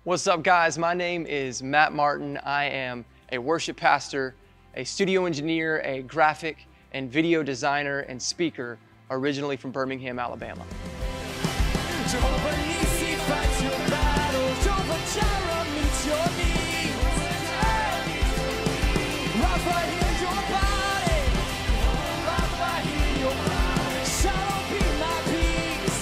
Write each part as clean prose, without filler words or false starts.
What's up, guys? My name is Matt Martin. I am a worship pastor, a studio engineer, a graphic and video designer, and speaker, originally from Birmingham, Alabama. Jehovah Nissi fights your battles. Jehovah Jireh meets your needs. Rapha, heal your body. Rapha, heal your body. Shalom, be my peace.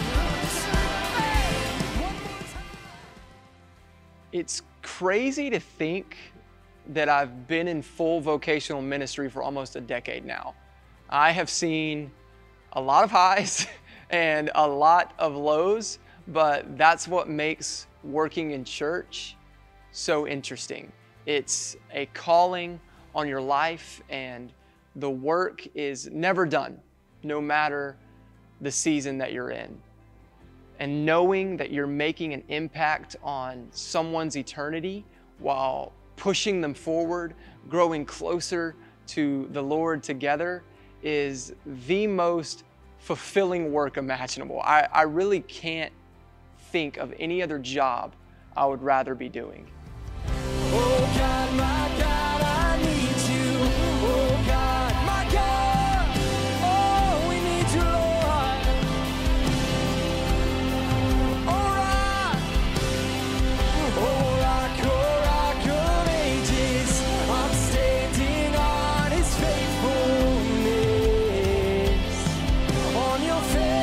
One more time. It's crazy to think that I've been in full vocational ministry for almost a decade now. I have seen a lot of highs and a lot of lows, but that's what makes working in church so interesting. It's a calling on your life, and the work is never done, no matter the season that you're in. And knowing that you're making an impact on someone's eternity while pushing them forward, growing closer to the Lord together, is the most fulfilling work imaginable. I really can't think of any other job I would rather be doing. Oh God, my God, I need you. Oh God, my God, oh, we need you, Lord. Oh rock of ages, I'm standing on His faithfulness, on your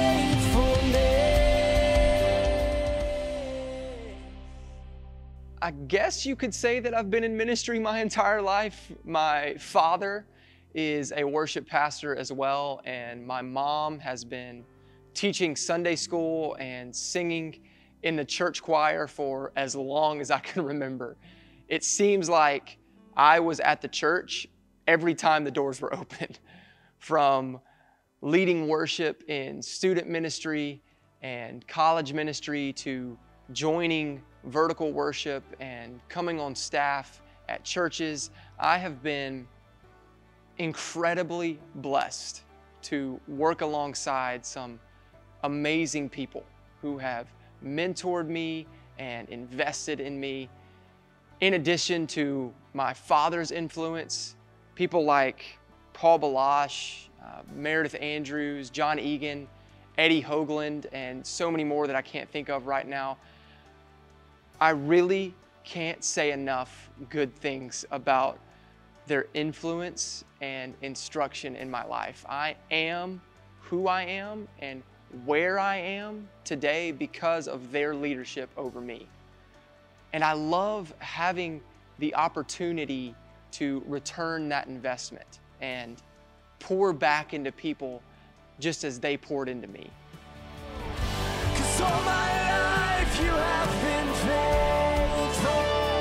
faithfulness. I guess you could say that I've been in ministry my entire life. My father is a worship pastor as well, and my mom has been teaching Sunday school and singing in the church choir for as long as I can remember. It seems like I was at the church every time the doors were open, from leading worship in student ministry and college ministry to joining vertical worship and coming on staff at churches. I have been incredibly blessed to work alongside some amazing people who have mentored me and invested in me. In addition to my father's influence, people like Paul Balash, Meredith Andrews, John Egan, Eddie Hoagland, and so many more that I can't think of right now. I really can't say enough good things about their influence and instruction in my life. I am who I am and where I am today because of their leadership over me. And I love having the opportunity to return that investment and pour back into people just as they poured into me. 'Cause all my life you have been faithful.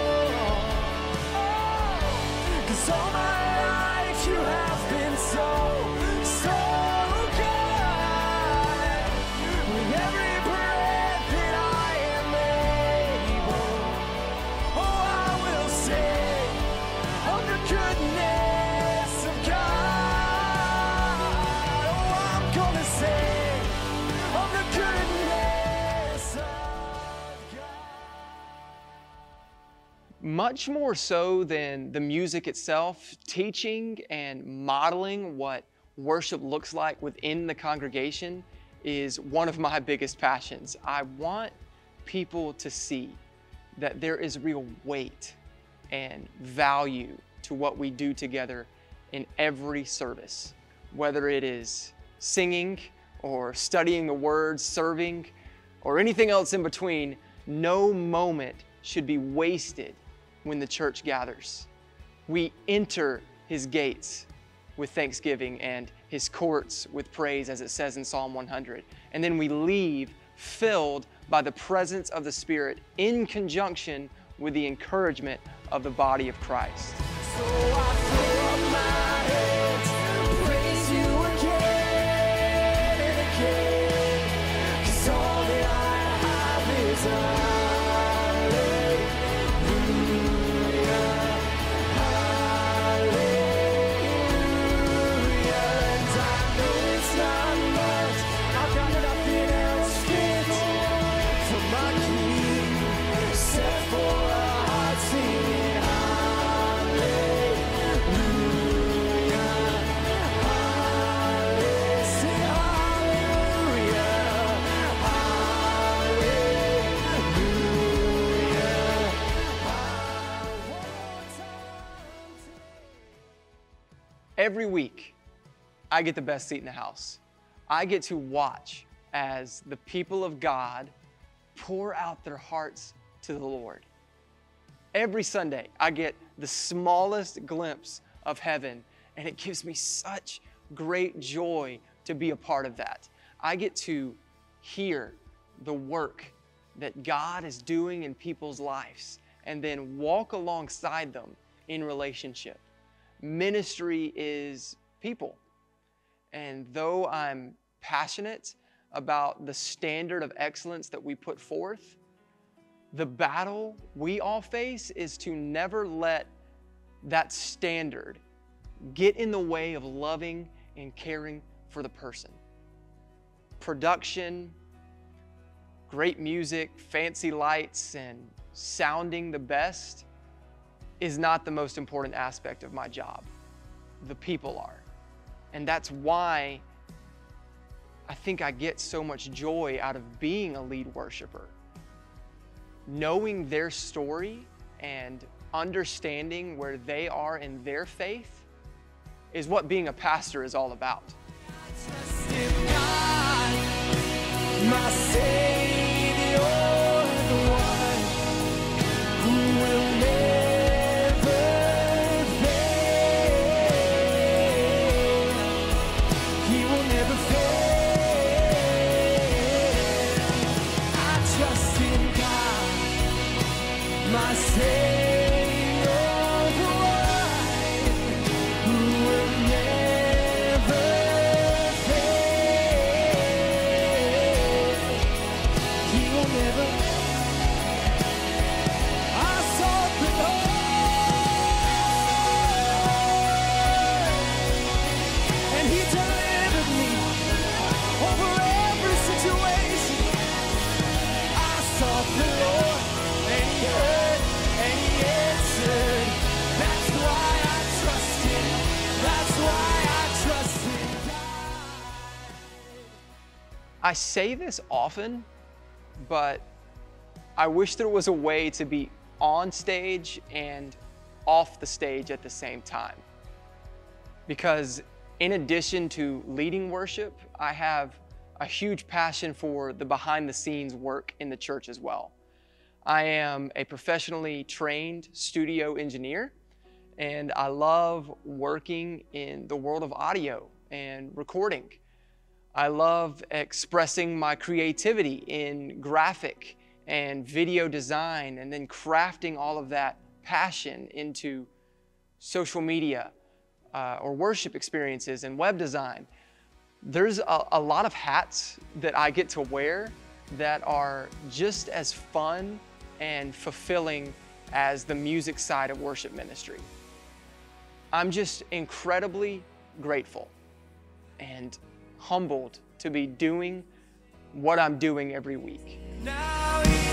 'Cause all my life you have been so good. With every breath that I am able, oh, I will sing of the goodness of God. Oh, I'm gonna sing of the goodness of God. Much more so than the music itself, teaching and modeling what worship looks like within the congregation is one of my biggest passions. I want people to see that there is real weight and value to what we do together in every service, whether it is singing or studying the Word, serving, or anything else in between. No moment should be wasted when the church gathers. We enter His gates with thanksgiving and His courts with praise, as it says in Psalm 100. And then we leave filled by the presence of the Spirit in conjunction with the encouragement of the body of Christ. So I throw up my hands, praise you again and again. 'Cause all that I have is hallelujah, hallelujah. And I know it's not much, I've got nothing else fit for my King. every week, I get the best seat in the house. I get to watch as the people of God pour out their hearts to the Lord. Every Sunday, I get the smallest glimpse of heaven, and it gives me such great joy to be a part of that. I get to hear the work that God is doing in people's lives and then walk alongside them in relationship. Ministry is people. And though I'm passionate about the standard of excellence that we put forth, the battle we all face is to never let that standard get in the way of loving and caring for the person. Production, great music, fancy lights, and sounding the best is not the most important aspect of my job. The people are. And that's why I think I get so much joy out of being a lead worshiper. Knowing their story and understanding where they are in their faith is what being a pastor is all about. Trust in God, my Savior, the one who will never fail. He will never fail. I trust in God, my Savior. I say this often, but I wish there was a way to be on stage and off the stage at the same time. Because in addition to leading worship, I have a huge passion for the behind the scenes work in the church as well. I am a professionally trained studio engineer, and I love working in the world of audio and recording. I love expressing my creativity in graphic and video design, and then crafting all of that passion into social media or worship experiences and web design. There's a lot of hats that I get to wear that are just as fun and fulfilling as the music side of worship ministry. I'm just incredibly grateful and humbled to be doing what I'm doing every week. Now